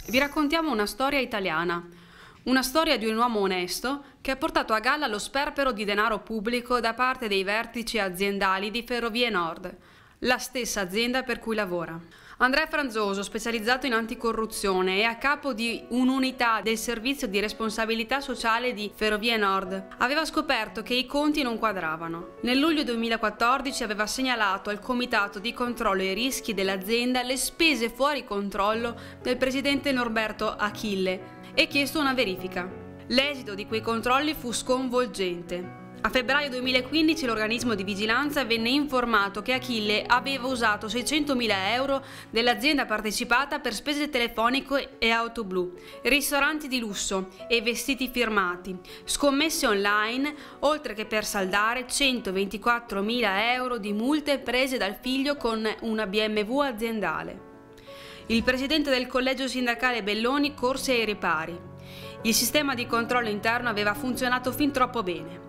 Vi raccontiamo una storia italiana, una storia di un uomo onesto che ha portato a galla lo sperpero di denaro pubblico da parte dei vertici aziendali di Ferrovie Nord, la stessa azienda per cui lavora. Andrea Franzoso, specializzato in anticorruzione e a capo di un'unità del servizio di responsabilità sociale di Ferrovie Nord, aveva scoperto che i conti non quadravano. Nel luglio 2014 aveva segnalato al Comitato di controllo e rischi dell'azienda le spese fuori controllo del presidente Norberto Achille e chiesto una verifica. L'esito di quei controlli fu sconvolgente. A febbraio 2015 l'organismo di vigilanza venne informato che Achille aveva usato 600.000 euro dell'azienda partecipata per spese telefoniche e auto blu, ristoranti di lusso e vestiti firmati, scommesse online, oltre che per saldare 124.000 euro di multe prese dal figlio con una BMW aziendale. Il presidente del collegio sindacale Belloni corse ai ripari. Il sistema di controllo interno aveva funzionato fin troppo bene.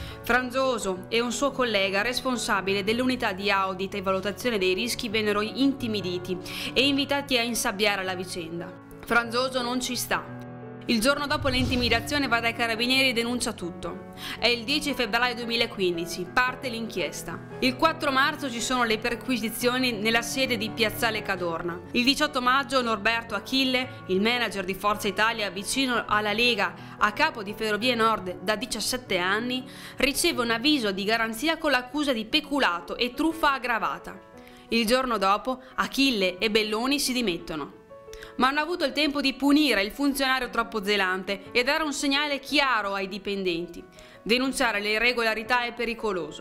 Franzoso e un suo collega responsabile dell'unità di audit e valutazione dei rischi vennero intimiditi e invitati a insabbiare la vicenda. Franzoso non ci sta. Il giorno dopo l'intimidazione va dai carabinieri e denuncia tutto. È il 10 febbraio 2015, parte l'inchiesta. Il 4 marzo ci sono le perquisizioni nella sede di Piazzale Cadorna. Il 18 maggio Norberto Achille, il manager di Forza Italia vicino alla Lega, a capo di Ferrovie Nord da 17 anni, riceve un avviso di garanzia con l'accusa di peculato e truffa aggravata. Il giorno dopo Achille e Belloni si dimettono. Ma hanno avuto il tempo di punire il funzionario troppo zelante e dare un segnale chiaro ai dipendenti. Denunciare le irregolarità è pericoloso.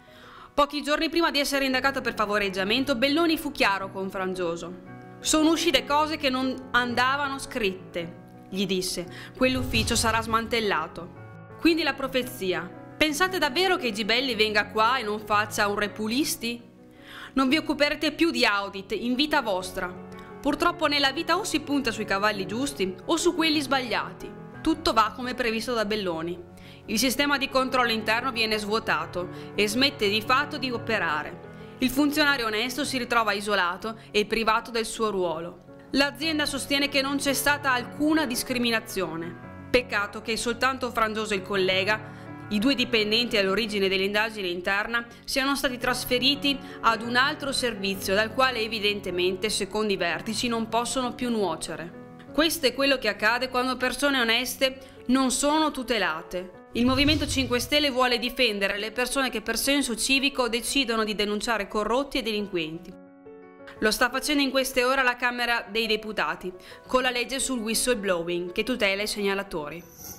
Pochi giorni prima di essere indagato per favoreggiamento, Belloni fu chiaro con Franzoso. Sono uscite cose che non andavano scritte, gli disse. Quell'ufficio sarà smantellato. Quindi la profezia. Pensate davvero che Gibelli venga qua e non faccia un repulisti? Non vi occuperete più di audit in vita vostra. Purtroppo nella vita o si punta sui cavalli giusti o su quelli sbagliati. Tutto va come previsto da Belloni. Il sistema di controllo interno viene svuotato e smette di fatto di operare. Il funzionario onesto si ritrova isolato e privato del suo ruolo. L'azienda sostiene che non c'è stata alcuna discriminazione. Peccato che soltanto Franzoso e il collega, i due dipendenti all'origine dell'indagine interna, siano stati trasferiti ad un altro servizio dal quale evidentemente, secondo i vertici, non possono più nuocere. Questo è quello che accade quando persone oneste non sono tutelate. Il Movimento 5 Stelle vuole difendere le persone che per senso civico decidono di denunciare corrotti e delinquenti. Lo sta facendo in queste ore la Camera dei Deputati, con la legge sul whistleblowing che tutela i segnalatori.